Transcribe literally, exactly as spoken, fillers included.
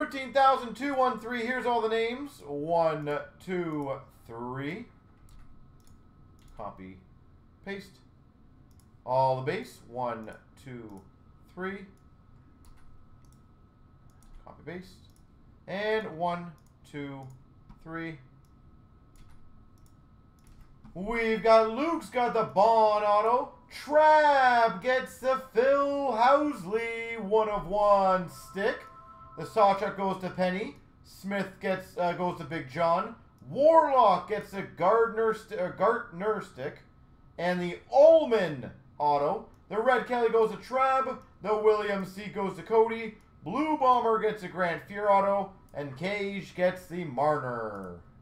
thirteen thousand two hundred thirteen. Here's all the names. One, two, three. Copy, paste. All the base. One, two, three. Copy, paste. And one, two, three. We've got Luke's got the Bond auto. Trab gets the Phil Housley one of one stick. The Sawchuck goes to Penny. Smith gets uh, goes to Big John. Warlock gets a Gardner st uh, Gartner stick, and the Ullman auto. The Red Kelly goes to Trab. The William C goes to Cody. Blue Bomber gets a Grant Fear auto, and Cage gets the Marner.